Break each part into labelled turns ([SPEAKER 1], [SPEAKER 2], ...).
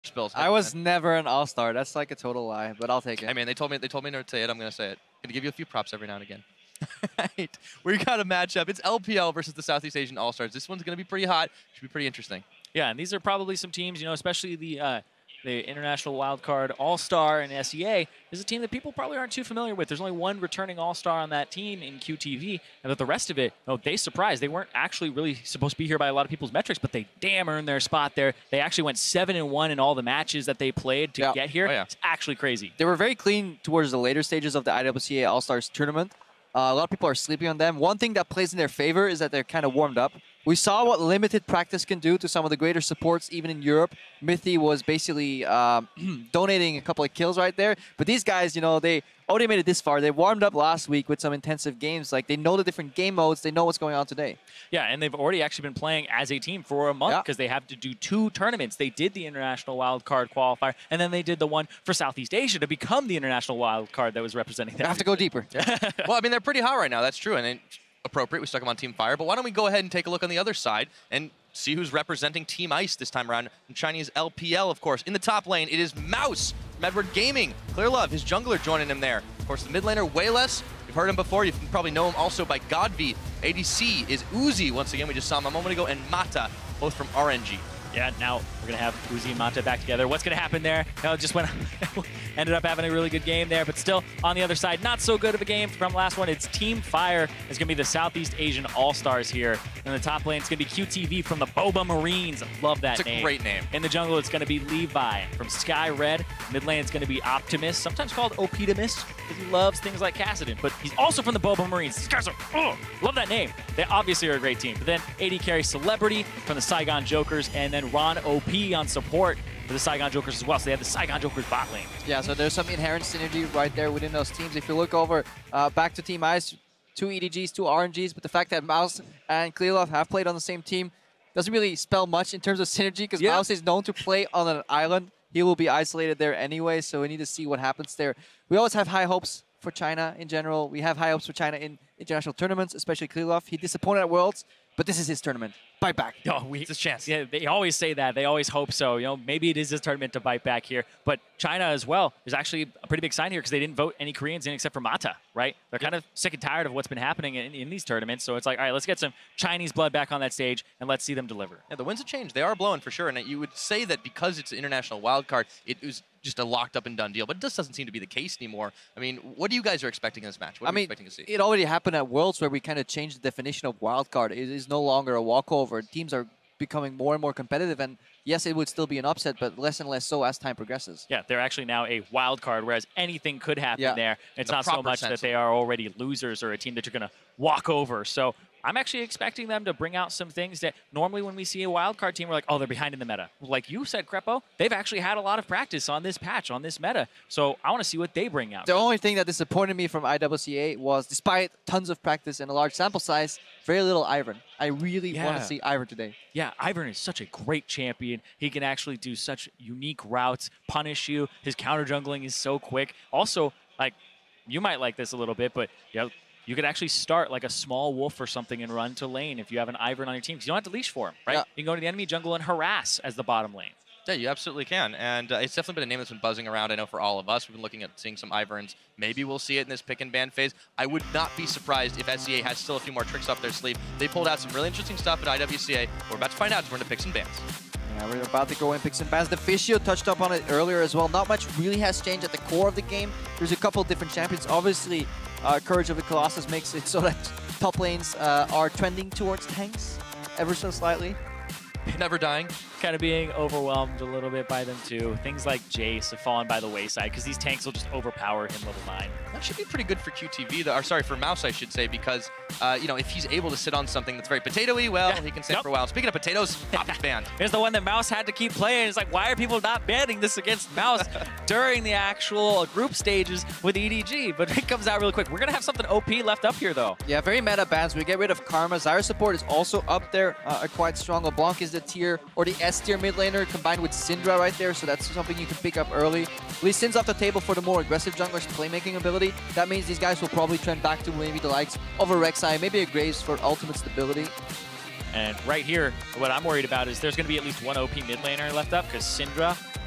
[SPEAKER 1] spills.
[SPEAKER 2] I was never an all-star. That's like a total lie, but I'll take it.
[SPEAKER 1] I mean, they told me not to say it. I'm gonna say it. Gonna give you a few props every now and again. Right, we got a matchup. It's LPL versus the Southeast Asian All-Stars. This one's gonna be pretty hot. Should be pretty interesting.
[SPEAKER 3] Yeah, and these are probably some teams, you know, especially the International Wildcard All-Star and SEA is a team that people probably aren't too familiar with. There's only one returning All-Star on that team in QTV, and the rest of it, oh, they surprised. They weren't actually really supposed to be here by a lot of people's metrics, but they damn earned their spot there. They actually went 7-1 in all the matches that they played to get here. Oh, yeah. It's actually crazy.
[SPEAKER 2] They were very clean towards the later stages of the IWCA All-Stars tournament. A lot of people are sleeping on them. One thing that plays in their favor is that they're kind of warmed up. We saw what limited practice can do to some of the greater supports, even in Europe. Mithy was basically donating a couple of kills right there. But these guys, you know, they already made it this far. They warmed up last week with some intensive games. Like, they know the different game modes. They know what's going on today.
[SPEAKER 3] Yeah, and they've already actually been playing as a team for a month because they have to do 2 tournaments. They did the International Wildcard Qualifier, and then they did the one for Southeast Asia to become the International Wildcard that was representing them.
[SPEAKER 2] They have to go deeper.
[SPEAKER 1] Well, I mean, they're pretty hot right now. That's true. And appropriate. We stuck them on Team Fire. But why don't we go ahead and take a look on the other side and see who's representing Team Ice this time around. In Chinese LPL, of course. In the top lane, it is Mouse from Edward Gaming. Clear Love, his jungler, joining him there. Of course, the mid laner, Wayless. You've heard him before. You probably know him also by Godv. ADC is Uzi. Once again, we just saw him a moment ago. And Mata, both from RNG.
[SPEAKER 3] Yeah, now we're going to have Uzi and Mata back together. What's going to happen there? No, just ended up having a really good game there, but still on the other side, not so good of a game from last one. It's Team Fire. It's going to be the Southeast Asian All-Stars here. In the top lane, it's going to be QTV from the Boba Marines. Love that name.
[SPEAKER 1] It's a great name.
[SPEAKER 3] In the jungle, it's going to be Levi from Sky Red. Mid lane, it's going to be Optimus, sometimes called Optimus, because he loves things like Kassadin, but he's also from the Boba Marines. These guys are, love that name. They obviously are a great team. But then AD carry Celebrity from the Saigon Jokers, and then Ron OP on support for the Saigon Jokers as well. So they have the Saigon Jokers bot lane.
[SPEAKER 2] Yeah, so there's some inherent synergy right there within those teams. If you look over back to Team Ice, 2 EDGs, 2 RNGs, but the fact that Mouse and Clearlove have played on the same team doesn't really spell much in terms of synergy, because Mouse is known to play on an island. He will be isolated there anyway, so we need to see what happens there. We always have high hopes for China in general. We have high hopes for China in international tournaments, especially Clearlove. He disappointed at Worlds, but this is his tournament. Bite back.
[SPEAKER 3] Oh, it's his chance. Yeah, they always say that. They always hope so. You know, maybe it is his tournament to bite back here. But China as well is actually a pretty big sign here, because they didn't vote any Koreans in except for Mata, right? They're kind of sick and tired of what's been happening in these tournaments. So it's like, all right, let's get some Chinese blood back on that stage and let's see them deliver.
[SPEAKER 1] Yeah, the winds have changed. They are blowing for sure. And you would say that because it's an international wildcard, it was just a locked up and done deal. But it just doesn't seem to be the case anymore. I mean, what do you guys are expecting in this match? What are you expecting to see?
[SPEAKER 2] It already happened at Worlds, where we kind of changed the definition of wildcard. It is no longer a walkover. Teams are becoming more and more competitive, and yes, it would still be an upset, but less and less so as time progresses.
[SPEAKER 3] Yeah, they're actually now a wild card, whereas anything could happen there. It's not so much that they are already losers or a team that you're going to walk over. So I'm actually expecting them to bring out some things that normally when we see a wild card team, we're like, oh, they're behind in the meta. Like you said, Crepo, they've actually had a lot of practice on this patch, on this meta. So I want to see what they bring out.
[SPEAKER 2] The only thing that disappointed me from IWCA was, despite tons of practice and a large sample size, very little Ivern. I really want to see Ivern today.
[SPEAKER 3] Yeah, Ivern is such a great champion. He can actually do such unique routes, punish you. His counter jungling is so quick. Also, like, you might like this a little bit, but you could actually start like a small wolf or something and run to lane if you have an Ivern on your team, because you don't have to leash for him, right? You can go to the enemy jungle and harass as the bottom lane.
[SPEAKER 1] Yeah, you absolutely can. And it's definitely been a name that's been buzzing around, I know, for all of us. We've been looking at seeing some Iverns. Maybe we'll see it in this pick and ban phase. I would not be surprised if SEA has still a few more tricks up their sleeve. They pulled out some really interesting stuff at IWCA. We're about to find out as we're into picks and bans.
[SPEAKER 2] Yeah, we're about to go in picks and bans. The Fishio touched up on it earlier as well. Not much really has changed at the core of the game. There's a couple different champions. Obviously, Courage of the Colossus makes it so that top lanes are trending towards tanks ever so slightly.
[SPEAKER 1] Never dying.
[SPEAKER 3] Kind of being overwhelmed a little bit by them too. Things like Jace have fallen by the wayside because these tanks will just overpower him level 9.
[SPEAKER 1] That should be pretty good for QTV, though, or sorry, for Mouse, I should say, because you know, if he's able to sit on something that's very potato-y, well, he can sit for a while. Speaking of potatoes, Optimus banned.
[SPEAKER 3] Here's the one that Mouse had to keep playing. It's like, why are people not banning this against Mouse during the actual group stages with EDG? But it comes out really quick. We're gonna have something OP left up here, though.
[SPEAKER 2] Yeah, very meta bans. We get rid of Karma. Zyra support is also up there, quite strong. LeBlanc is the tier or the S tier mid laner, combined with Syndra right there, so that's something you can pick up early. Lee Sin's off the table for the more aggressive jungler's playmaking ability. That means these guys will probably trend back to maybe the likes of a Rek'Sai, maybe a Graves for ultimate stability.
[SPEAKER 3] And right here, what I'm worried about is there's going to be at least one OP mid laner left up, because Syndra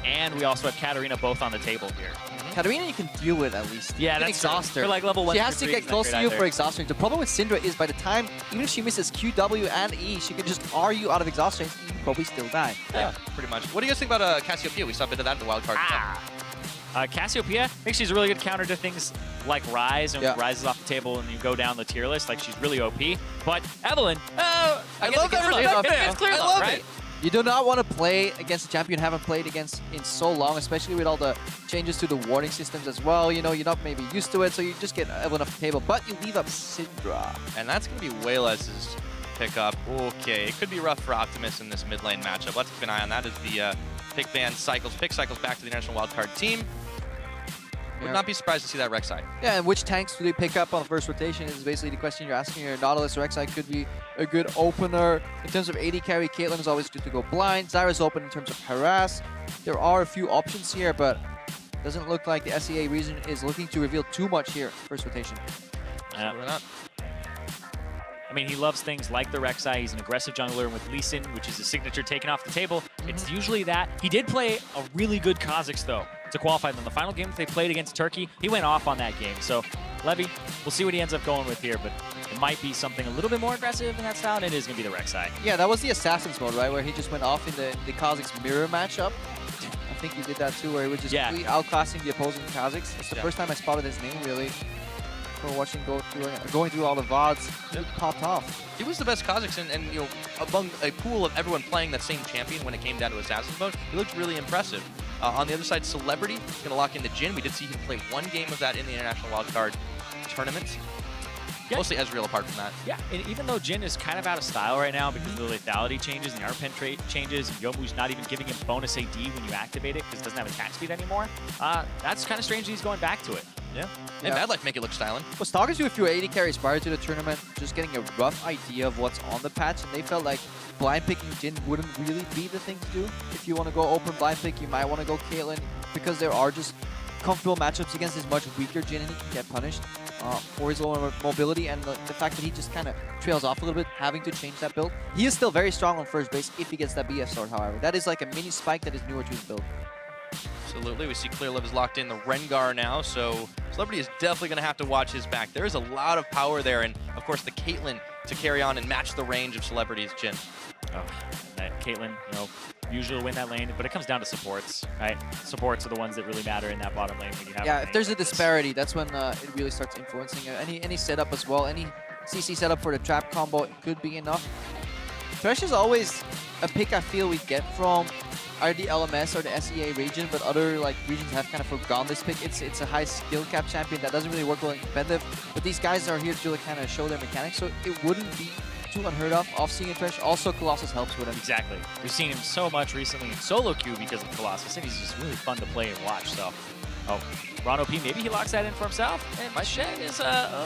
[SPEAKER 3] and we also have Katarina both on the table here.
[SPEAKER 2] Katarina, you can deal with at least.
[SPEAKER 3] Yeah,
[SPEAKER 2] you can
[SPEAKER 3] that's
[SPEAKER 2] exhaust her.
[SPEAKER 3] For like level 1
[SPEAKER 2] she has to get close to you for exhaustion. The problem with Syndra is by the time, even if she misses Q, W, and E, she can just R you out of exhaustion and you probably still die.
[SPEAKER 1] Yeah, pretty much. What do you guys think about Cassiopeia? We saw a bit of that in the wild card.
[SPEAKER 3] Cassiopeia, I think she's a really good counter to things like Rise, and rises off the table and you go down the tier list. Like, she's really OP. But Evelynn,
[SPEAKER 1] I love that perspective.
[SPEAKER 3] It's clear,
[SPEAKER 1] I love
[SPEAKER 3] right?
[SPEAKER 1] it.
[SPEAKER 2] You do not want to play against a champion you haven't played against in so long, especially with all the changes to the warning systems as well. You know, you're not maybe used to it, so you just get Evelynn off the table. But you leave up Syndra.
[SPEAKER 1] And that's going to be Wayless's pickup. Okay, it could be rough for Optimus in this mid lane matchup. Let's keep an eye on that as the pick cycles back to the National Wildcard team. Would not be surprised to see that Rek'Sai.
[SPEAKER 2] Yeah, and which tanks do they pick up on the first rotation is basically the question you're asking here. Nautilus or Rek'Sai could be a good opener. In terms of AD carry, Caitlyn is always good to go blind. Zyra's open in terms of harass. There are a few options here, but doesn't look like the SEA region is looking to reveal too much here first rotation.
[SPEAKER 1] Not.
[SPEAKER 3] I mean, he loves things like the Rek'Sai. He's an aggressive jungler with Lee Sin, which is a signature taken off the table. It's usually that. He did play a really good Kha'Zix, though, to qualify them. The final game they played against Turkey, he went off on that game. So, Levy, we'll see what he ends up going with here, but it might be something a little bit more aggressive in that style, and it is going to be the Rek'Sai.
[SPEAKER 2] Yeah, that was the Assassin's mode, right, where he just went off in the Kha'Zix mirror matchup. I think he did that too, where he was just completely outclassing the opposing Kha'Zix. It's the first time I spotted his name, really. Watching going through all the VODs, he popped off.
[SPEAKER 1] He was the best Kha'Zix, and you know, among a pool of everyone playing that same champion when it came down to Assassin's mode, he looked really impressive. On the other side, Celebrity gonna lock into Jhin. We did see him play one game of that in the International Wildcard tournament. Yeah. Mostly Ezreal apart from that.
[SPEAKER 3] Yeah, and even though Jhin is kind of out of style right now because of the lethality changes and the armor pen changes, and Yomu's not even giving him bonus AD when you activate it because it doesn't have attack speed anymore, that's kind of strange that he's going back to it.
[SPEAKER 1] Yeah. And Mad Life make it look styling.
[SPEAKER 2] Was talking to a few AD carries prior to the tournament, just getting a rough idea of what's on the patch, and they felt like blind picking Jhin wouldn't really be the thing to do. If you want to go open blind pick, you might want to go Caitlyn, because there are just comfortable matchups against this much weaker Jhin, and he can get punished for his lower mobility, and the fact that he just kind of trails off a little bit, having to change that build. He is still very strong on first base if he gets that BF sword, however. That is like a mini spike that is newer to his build.
[SPEAKER 1] Absolutely. We see Clearlove is locked in the Rengar now, so Celebrity is definitely going to have to watch his back. There is a lot of power there, and of course the Caitlyn to carry on and match the range of Celebrity's Jhin.
[SPEAKER 3] Oh, that Caitlyn, you know, usually win that lane, but it comes down to supports, right? Supports are the ones that really matter in that bottom lane when you have.
[SPEAKER 2] Yeah, if there's a disparity, that's when it really starts influencing any setup as well. Any CC setup for the trap combo, it could be enough. Thresh is always a pick I feel we get from either the LMS or the SEA region, but other like regions have kind of forgone this pick. It's a high skill cap champion that doesn't really work well in competitive, but these guys are here to kind of show their mechanics, so it wouldn't be too unheard of seeing a Thresh. Also, Colossus helps with him.
[SPEAKER 3] Exactly. We've seen him so much recently in solo queue because of Colossus, and he's just really fun to play and watch. So, Ron OP, maybe he locks that in for himself, and my Shen is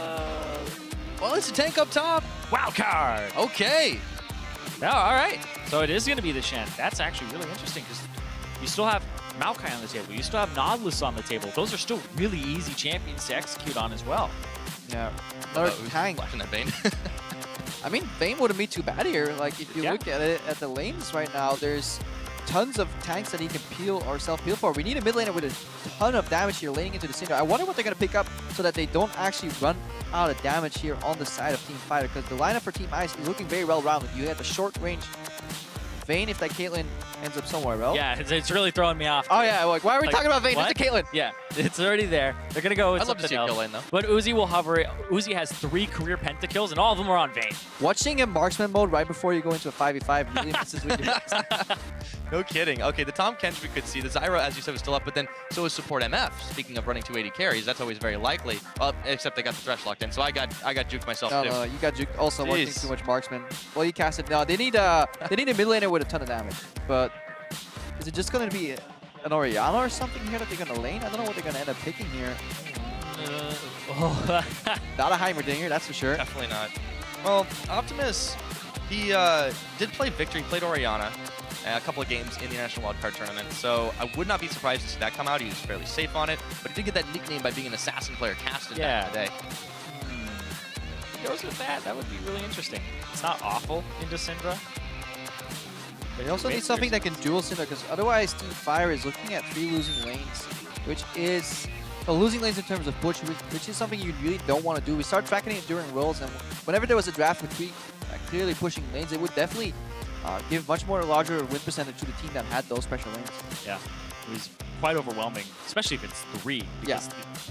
[SPEAKER 1] well, it's a tank up top.
[SPEAKER 3] Wild card.
[SPEAKER 1] Okay.
[SPEAKER 3] No, all right. So it is going to be the Shen. That's actually really interesting because you still have Maokai on the table. You still have Nautilus on the table. Those are still really easy champions to execute on as well.
[SPEAKER 2] Yeah. Another tank.
[SPEAKER 1] Flashing that Vayne.
[SPEAKER 2] I mean, Vayne wouldn't be too bad here. Like, if you look at it at the lanes right now, there's tons of tanks that he can peel or self-peel for. We need a mid laner with a ton of damage here laning into the Syndra. I wonder what they're going to pick up so that they don't actually run out of damage here on the side of Team Fighter, because the lineup for Team Ice is looking very well-rounded. You have the short range Vayne if that Caitlyn ends up somewhere else.
[SPEAKER 3] Yeah, it's really throwing me off.
[SPEAKER 2] Oh yeah, like, why are we talking about Vayne?
[SPEAKER 3] What?
[SPEAKER 2] It's a Caitlyn.
[SPEAKER 3] Yeah, it's already there. They're going to go with
[SPEAKER 1] I'd love to see a kill lane, though.
[SPEAKER 3] But Uzi will hover it. Uzi has 3 career pentakills, and all of them are on Vayne.
[SPEAKER 2] Watching in marksman mode right before you go into a 5v5 really messes with you.
[SPEAKER 1] No kidding. Okay, the Tahm Kench we could see. The Zyra, as you said, was still up, but then so is support MF. Speaking of running 280 carries, that's always very likely. Well, except they got the Thresh locked in, so I got juked myself too.
[SPEAKER 2] No, you got juked. Also, watching too much marksman. Well, you cast it. No, they need a mid laner with a ton of damage. But is it just going to be an Orianna or something here that they're going to lane? I don't know what they're going to end up picking here. Not a Heimerdinger, that's for sure.
[SPEAKER 1] Definitely not. Well, Optimus, he did play Victory, played Orianna a couple of games in the National Wildcard Tournament, so I would not be surprised to see that come out. He was fairly safe on it, but he did get that nickname by being an assassin player casted back in the day.
[SPEAKER 3] He goes with that. That would be really interesting. It's not awful into Syndra.
[SPEAKER 2] They also need something that can dual Cinder, because otherwise Team Fire is looking at 3 losing lanes, which is losing lanes in terms of push, which is something you really don't want to do. We start tracking it during Worlds, and whenever there was a draft with 3 clearly pushing lanes, it would definitely give much more larger win percentage to the team that had those special lanes.
[SPEAKER 3] Yeah, it was quite overwhelming, especially if it's 3. Because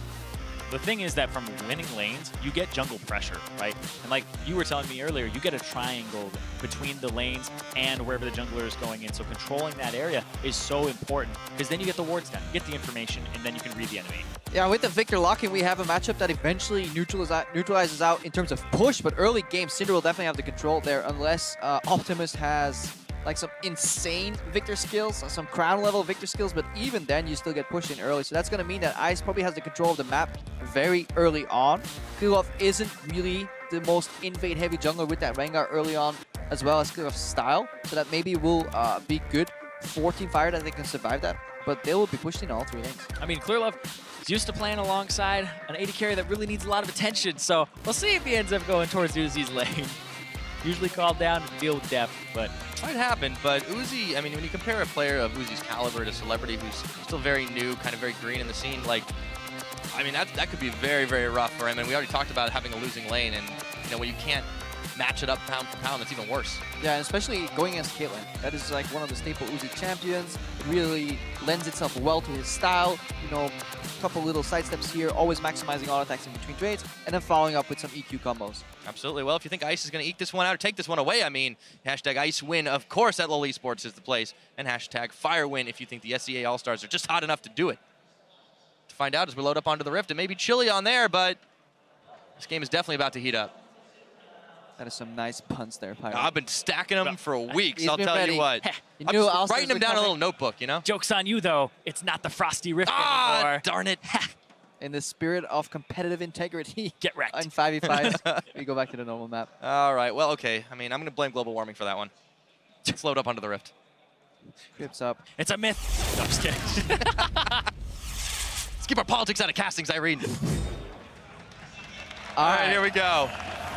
[SPEAKER 3] the thing is that from winning lanes, you get jungle pressure, right? And like you were telling me earlier, you get a triangle between the lanes and wherever the jungler is going in. So controlling that area is so important, because then you get the wards down, you get the information, and then you can read the enemy.
[SPEAKER 2] Yeah, with the Victor locking, we have a matchup that eventually neutralizes out in terms of push, but early game, Cinder will definitely have the control there, unless Optimus has like some insane Victor skills, some crown level Victor skills, but even then you still get pushed in early. So that's going to mean that Ice probably has the control of the map very early on. Krilov isn't really the most invade heavy jungler with that Rengar early on, as well as Krilov's style, so that maybe will be good for Team Fire that they can survive that, but they will be pushed in all 3 lanes.
[SPEAKER 3] I mean, Clearlove is used to playing alongside an AD carry that really needs a lot of attention, so we'll see if he ends up going towards Uzi's lane. Usually called down to deal with depth, but
[SPEAKER 1] Might happen, but Uzi, I mean, when you compare a player of Uzi's caliber to Celebrity who's still very new, kind of very green in the scene, like, I mean, that could be very, very rough for him. And we already talked about having a losing lane, and, you know, when you can't match it up pound for pound, that's even worse.
[SPEAKER 2] Yeah, and especially going against Caitlyn. That is like one of the staple Uzi champions. It really lends itself well to his style. You know, a couple little side steps here, always maximizing auto attacks in between trades, and then following up with some EQ combos.
[SPEAKER 1] Absolutely. Well, if you think Ice is going to eke this one out or take this one away, I mean, hashtag Ice win, of course, at LoL Esports is the place, and hashtag Fire win if you think the SEA All-Stars are just hot enough to do it. To find out as we load up onto the Rift, it may be chilly on there, but this game is definitely about to heat up.
[SPEAKER 2] That is some nice punts there, Pyro.
[SPEAKER 1] I've been stacking them for weeks,
[SPEAKER 2] He's
[SPEAKER 1] I'll
[SPEAKER 2] been
[SPEAKER 1] tell
[SPEAKER 2] ready.
[SPEAKER 1] you what.
[SPEAKER 2] You
[SPEAKER 1] I'm
[SPEAKER 2] knew
[SPEAKER 1] just
[SPEAKER 2] All-Stars
[SPEAKER 1] writing them
[SPEAKER 2] were
[SPEAKER 1] down in a
[SPEAKER 2] coming.
[SPEAKER 1] little notebook, you know?
[SPEAKER 3] joke's on you, though. It's not the Frosty Rift anymore.
[SPEAKER 1] Darn it.
[SPEAKER 2] In the spirit of competitive integrity,
[SPEAKER 3] Get wrecked.
[SPEAKER 2] on 5v5s, we go back to the normal map.
[SPEAKER 1] All right, well, okay. I mean, I'm going to blame global warming for that one. Let's load up onto the Rift.
[SPEAKER 2] Crips up.
[SPEAKER 3] It's a myth. No, I'm just kidding.
[SPEAKER 1] Let's keep our politics out of castings, Irene.
[SPEAKER 2] All
[SPEAKER 1] right, here we go.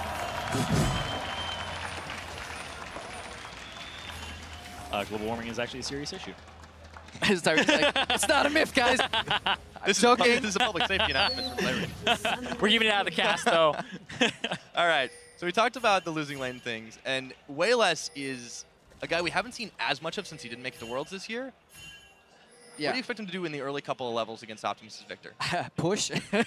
[SPEAKER 3] Global warming is actually a serious issue.
[SPEAKER 2] It's not a myth, guys.
[SPEAKER 1] This
[SPEAKER 2] joking.
[SPEAKER 1] is a public safety announcement from Larry.
[SPEAKER 3] We're keeping it out of the cast, though.
[SPEAKER 1] All right, so we talked about the losing lane things, and Wayless is a guy we haven't seen as much of since he didn't make it to Worlds this year.
[SPEAKER 2] Yeah.
[SPEAKER 1] What do you expect him to do in the early couple of levels against Optimus' Victor?
[SPEAKER 2] Push.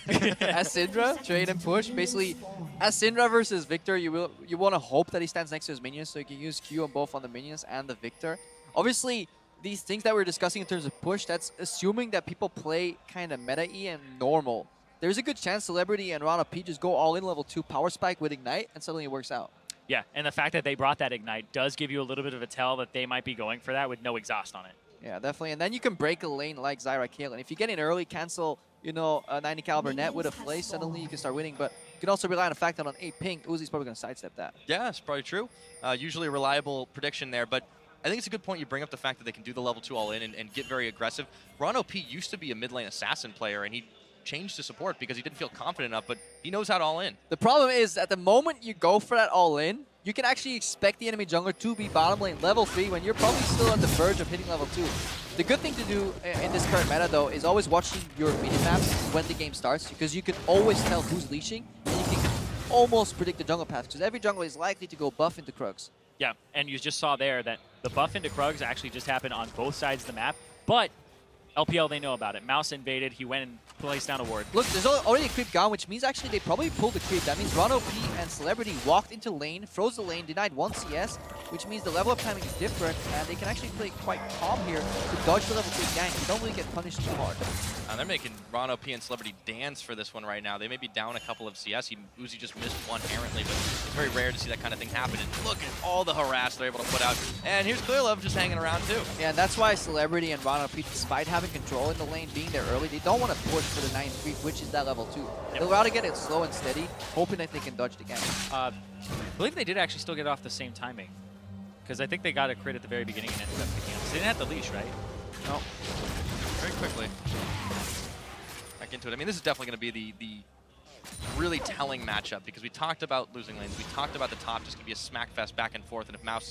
[SPEAKER 2] As Syndra, trade and push. Basically, as Syndra versus Victor, you want to hope that he stands next to his minions, so you can use Q on both on the minions and the Victor. Obviously, these things that we're discussing in terms of push, that's assuming that people play kind of meta-y and normal. There's a good chance Celebrity and Rana P just go all in level 2 power spike with Ignite, and suddenly it works out.
[SPEAKER 3] Yeah, and the fact that they brought that Ignite does give you a little bit of a tell that they might be going for that with no exhaust on it.
[SPEAKER 2] Yeah, definitely. And then you can break a lane like Zyra Caitlyn. If you get in early, cancel, you know, a 90 caliber net with a Flash, suddenly you can start winning. But you can also rely on the fact that on 8 ping, Uzi's probably going to sidestep that.
[SPEAKER 1] Yeah, it's probably true. Usually a reliable prediction there, but I think it's a good point you bring up the fact that they can do the level 2 all in and get very aggressive. Ron OP used to be a mid lane assassin player, and he changed to support because he didn't feel confident enough, but he knows how to all in.
[SPEAKER 2] The problem is, at the moment you go for that all in, you can actually expect the enemy jungler to be bottom lane level 3 when you're probably still on the verge of hitting level 2. The good thing to do in this current meta, though, is always watching your mini-maps when the game starts, because you can always tell who's leashing, and you can almost predict the jungle path, because every jungler is likely to go buff into Krugs.
[SPEAKER 3] Yeah, and you just saw there that the buff into Krugs actually just happened on both sides of the map, but LPL, they know about it. Mouse invaded, he went and placed down a ward.
[SPEAKER 2] Look, there's already a creep gone, which means actually they probably pulled the creep. That means Ron OP and Celebrity walked into lane, froze the lane, denied 1 CS, which means the level up timing is different, and they can actually play quite calm here to dodge the level 3 gank. You don't really get punished too hard.
[SPEAKER 1] They're making Ron OP and Celebrity dance for this one right now. They may be down a couple of CS. Uzi just missed one errantly, but it's very rare to see that kind of thing happen. And look at all the harass they're able to put out. And here's Clearlove just hanging around too.
[SPEAKER 2] Yeah, and that's why Celebrity and Ron OP, despite having control in the lane, being there early, they don't want to push for the 9th creep, which is that level 2. They'll rather get it slow and steady, hoping that they can dodge the gank.
[SPEAKER 3] I believe they did actually still get off the same timing, because I think they got a crit at the very beginning and ended up picking up. So they didn't have the leash, right?
[SPEAKER 1] No. Very quickly. Back into it. I mean, this is definitely going to be the really telling matchup, because we talked about losing lanes. We talked about the top just going to be a smack fest back and forth, and if Mouse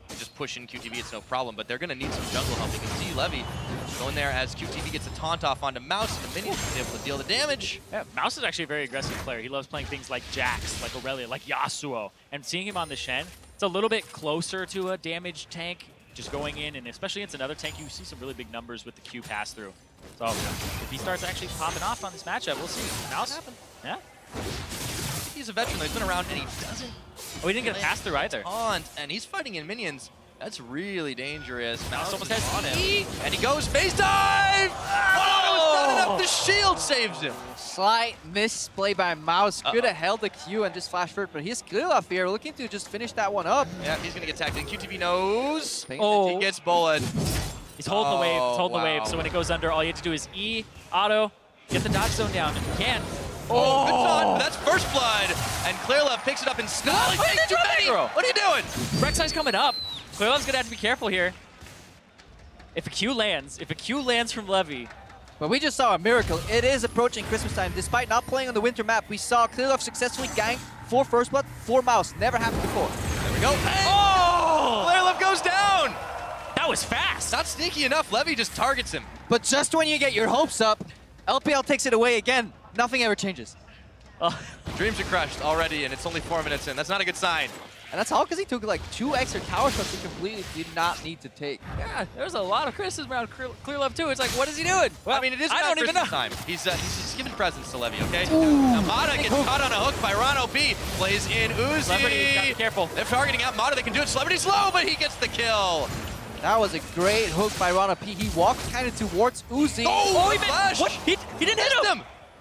[SPEAKER 1] just push in QTV, it's no problem, but they're going to need some jungle help. You can see Levy going there as QTV gets a taunt off onto Mouse, and the minions are able to deal the damage.
[SPEAKER 3] Yeah, Mouse is actually a very aggressive player. He loves playing things like Jax, like Aurelia, like Yasuo. And seeing him on the Shen, it's a little bit closer to a damage tank, just going in, and especially against another tank, you see some really big numbers with the Q pass-through. So if he starts actually popping off on this matchup, we'll see. Mouse? Yeah.
[SPEAKER 1] He's a veteran, he's been around, and he doesn't.
[SPEAKER 3] Oh, he didn't get a pass-through either.
[SPEAKER 1] Taunt, and he's fighting in minions. That's really dangerous. Mouse
[SPEAKER 3] almost
[SPEAKER 1] is
[SPEAKER 3] has
[SPEAKER 1] on
[SPEAKER 3] E.
[SPEAKER 1] him. And he goes face dive! Oh, it's not enough. The shield saves him.
[SPEAKER 2] Slight misplay by Mouse. Could have held the Q and just flash forward, but he's clear off here, looking to just finish that one up.
[SPEAKER 1] Yeah, he's going to get tagged in. QTV knows.
[SPEAKER 3] Oh.
[SPEAKER 1] He gets bullet.
[SPEAKER 3] He's holding the wave. He's holding the
[SPEAKER 1] wow.
[SPEAKER 3] wave. So when it goes under, all you have to do is E, auto, get the dodge zone down if you can.
[SPEAKER 1] Oh, good taunt. That's first blood. And Clearlove picks it up and snarls. He takes too many. What are you doing?
[SPEAKER 3] Rek'Sai's coming up. Clearlove's going to have to be careful here. If a Q lands from Levy.
[SPEAKER 2] But we just saw a miracle. It is approaching Christmas time. Despite not playing on the winter map, we saw Clearlove successfully gank 4 first blood, 4 Mouse. Never happened before.
[SPEAKER 1] There we go. Oh! Clearlove goes down.
[SPEAKER 3] That was fast.
[SPEAKER 1] Not sneaky enough. Levy just targets him.
[SPEAKER 2] But just when you get your hopes up, LPL takes it away again. Nothing ever changes.
[SPEAKER 1] Dreams are crushed already, and it's only 4 minutes in. That's not a good sign.
[SPEAKER 2] And that's all because he took like 2 extra tower shots he completely did not need to take.
[SPEAKER 3] Yeah, there's a lot of criticism around Clearlove too. It's like, what is he doing? Well,
[SPEAKER 1] I mean, it is
[SPEAKER 3] I
[SPEAKER 1] not
[SPEAKER 3] don't even know.
[SPEAKER 1] Christmas time. He's just giving presents to Levy, okay? Now Mata gets caught on a hook by Ron OP. Plays in Uzi.
[SPEAKER 3] Celebrity, gotta be careful.
[SPEAKER 1] They're targeting out Mata. They can do it. Celebrity slow, but he gets the kill.
[SPEAKER 2] That was a great hook by Rana P. He walked kind of towards Uzi.
[SPEAKER 1] Oh,
[SPEAKER 3] he
[SPEAKER 1] flash!
[SPEAKER 3] what? He didn't hit him.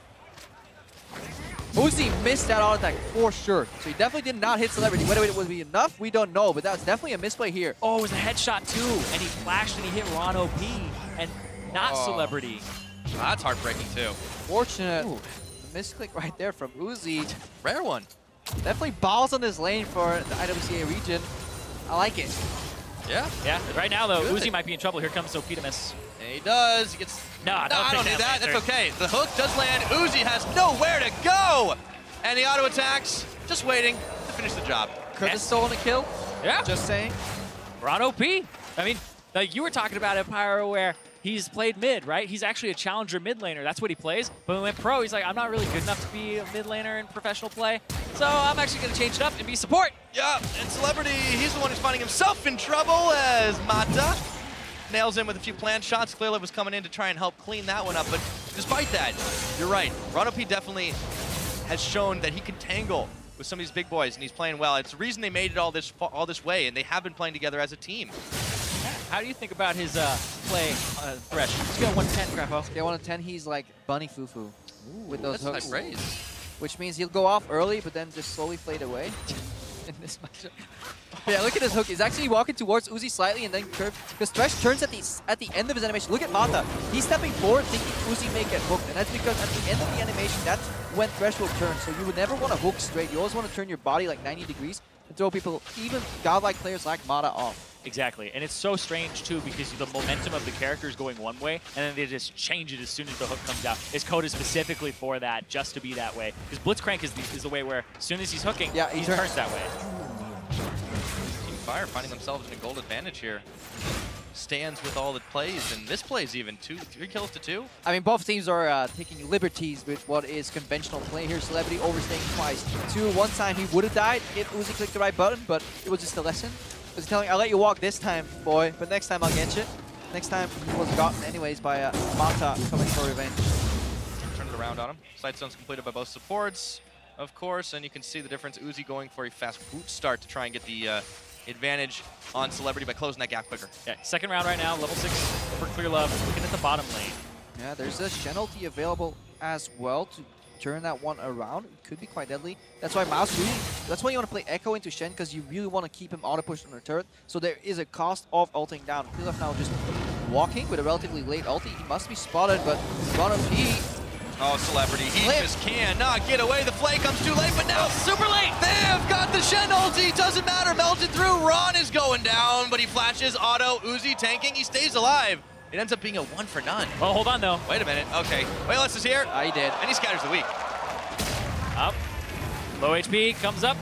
[SPEAKER 2] Uzi missed that auto attack for sure. So he definitely did not hit Celebrity. Whether it would be enough, we don't know. But that was definitely a misplay here.
[SPEAKER 3] Oh, it was a headshot too. And he flashed and he hit Ron OP and not Celebrity.
[SPEAKER 1] That's heartbreaking too.
[SPEAKER 2] Fortunate. Misclick right there from Uzi.
[SPEAKER 1] Rare one.
[SPEAKER 2] Definitely balls on this lane for the IWCA region. I like it.
[SPEAKER 1] Yeah.
[SPEAKER 3] Yeah, right now though,
[SPEAKER 1] Good.
[SPEAKER 3] Uzi might be in trouble. Here comes Optimus.
[SPEAKER 1] And he does. He gets.
[SPEAKER 3] No,
[SPEAKER 1] I don't need that.
[SPEAKER 3] answer.
[SPEAKER 1] That's okay. The hook does land. Uzi has nowhere to go. And the auto attacks, just waiting to finish the job.
[SPEAKER 2] Could have stolen a kill.
[SPEAKER 3] Yeah.
[SPEAKER 2] Just saying.
[SPEAKER 3] Ron OP. I mean, like you were talking about at Pyro where he's played mid, right? He's actually a challenger mid laner. That's what he plays. But when he went pro, he's like, I'm not really good enough to be a mid laner in professional play. So I'm actually going to change it up and be support.
[SPEAKER 1] Yeah, and Celebrity, he's the one who's finding himself in trouble as Mata nails in with a few planned shots. Clearlove was coming in to try and help clean that one up, but despite that, you're right. Ron OP definitely has shown that he can tangle with some of these big boys, and he's playing well. It's the reason they made it all this way, and they have been playing together as a team.
[SPEAKER 3] How do you think about his play Thresh? Scale 1 to 10, Grapho.
[SPEAKER 2] Scale 1 to 10, he's like Bunny Fufu with those
[SPEAKER 1] That's
[SPEAKER 2] hooks.
[SPEAKER 1] high praise.
[SPEAKER 2] Which means he'll go off early, but then just slowly fade away in this matchup. Yeah, look at his hook. He's actually walking towards Uzi slightly and then curve. Because Thresh turns at the end of his animation. Look at Mata. He's stepping forward thinking Uzi may get hooked. And that's because at the end of the animation, that's when Thresh will turn. So you would never want to hook straight. You always want to turn your body like 90 degrees and throw people, even godlike players like Mata, off.
[SPEAKER 3] Exactly, and it's so strange too because the momentum of the character is going one way, and then they just change it as soon as the hook comes out. It's coded specifically for that, just to be that way. Because Blitzcrank is the way where as soon as he's hooking,
[SPEAKER 2] yeah,
[SPEAKER 3] he turns that way.
[SPEAKER 1] Team Fire finding themselves in a gold advantage here. Stands with all the plays, and this plays even 3 kills to 2.
[SPEAKER 2] I mean, both teams are taking liberties with what is conventional play here. Celebrity overstaying twice. One time he would have died if Uzi clicked the right button, but it was just a lesson. He was telling, I'll let you walk this time, boy, but next time I'll get you. Next time he was gotten anyways by Mata coming for revenge.
[SPEAKER 1] Turn it around on him. Sight stone's completed by both supports, of course, and you can see the difference. Uzi going for a fast boot start to try and get the advantage on Celebrity by closing that gap quicker.
[SPEAKER 3] Yeah, second round right now, level 6 for Clearlove, looking at the bottom lane.
[SPEAKER 2] Yeah, there's a Shen ulti available as well to turn that one around. It could be quite deadly. That's why Mouse really, that's why you want to play Echo into Shen, because you really want to keep him auto-pushed on the turret. So there is a cost of ulting down. Clearlove now just walking with a relatively late ulti. He must be spotted, but Ron P.
[SPEAKER 1] Oh, Celebrity, he just cannot get away. The flay comes too late, but now
[SPEAKER 3] Super late!
[SPEAKER 1] they have got the Shen ulti. Doesn't matter, melted through. Ron is going down, but he flashes auto. Uzi tanking, he stays alive. It ends up being a 1 for none.
[SPEAKER 3] Oh, hold on though.
[SPEAKER 1] Wait a minute, okay. Wayless is here.
[SPEAKER 2] He did.
[SPEAKER 1] And he scatters the weak.
[SPEAKER 3] Up. Low HP, comes up.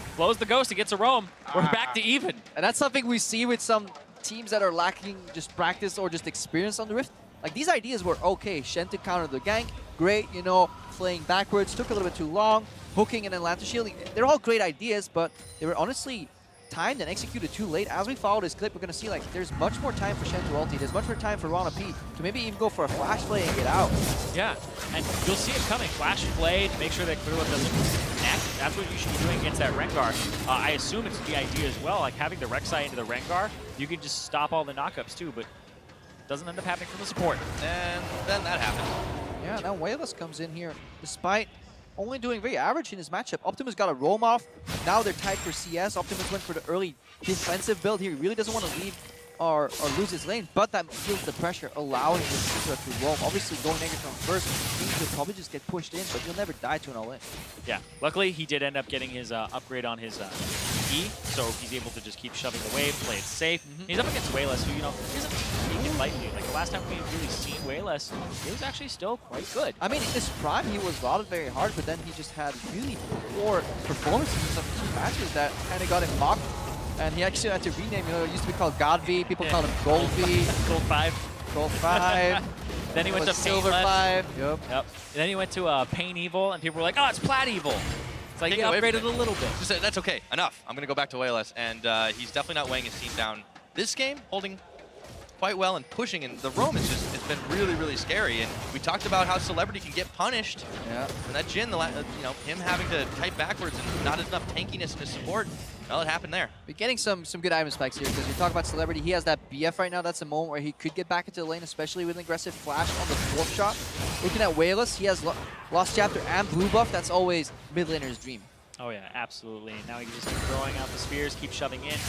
[SPEAKER 3] Flows the Ghost, he gets a roam. We're back to even.
[SPEAKER 2] And that's something we see with some teams that are lacking just practice or just experience on the Rift. Like, these ideas were okay. Shen to counter the gank, great, you know, playing backwards, took a little bit too long, hooking and then Lantern shielding. They're all great ideas, but they were honestly timed and executed too late. As we follow this clip, we're going to see, like, there's much more time for Shen to ulti. There's much more time for Rana P to maybe even go for a flash play and get out.
[SPEAKER 3] Yeah, and you'll see it coming. Flash play to make sure that Clearlove doesn't connect. That's what you should be doing against that Rengar. I assume it's the idea as well, like having the Rek'Sai into the Rengar, you can just stop all the knockups too, but doesn't end up happening from the support.
[SPEAKER 1] And then that happened.
[SPEAKER 2] Yeah, now Wayless comes in here, despite only doing very average in his matchup. Optimus got a roam off. Now they're tied for CS. Optimus went for the early defensive build here. He really doesn't want to leave or lose his lane, but that feels the pressure, allowing his Syndra to roam. Obviously, going Megatron first means he'll probably just get pushed in, but he'll never die to an all-in.
[SPEAKER 3] Yeah, luckily he did end up getting his upgrade on his E, so he's able to just keep shoving the wave, play it safe. He's up against Wayless, who, you know, isn't taken lightly. Like, the last time we really seen Wayless, he was actually still quite good.
[SPEAKER 2] I mean, in his prime, he was lauded very hard, but then he just had really poor performances in some key matches that kind of got him mocked. And he actually had to rename, you know, it used to be called God V, people called him Gold V.
[SPEAKER 3] Gold 5.
[SPEAKER 2] Gold 5.
[SPEAKER 3] Then he went to
[SPEAKER 2] Silver 5. Yep.
[SPEAKER 3] And then he went to Pain Evil, and people were like, oh, it's Plat Evil. It's like he upgraded a little bit.
[SPEAKER 1] Just, that's okay, enough. I'm going to go back to Wayless, and he's definitely not weighing his team down. This game, holding quite well and pushing, and the roam is just, it's been really, really scary. And we talked about how Celebrity can get punished.
[SPEAKER 2] Yeah.
[SPEAKER 1] And that Jhin, you know, him having to type backwards and not enough tankiness in his support, well, it happened there.
[SPEAKER 2] We're getting some good item spikes here, because we talk about Celebrity. He has that BF right now. That's a moment where he could get back into the lane, especially with an aggressive flash on the fourth shot. Looking at Wayless, he has Lost Chapter and Blue Buff. That's always mid laner's dream.
[SPEAKER 3] Oh yeah, absolutely. Now he can just keep throwing out the spears, keep shoving in.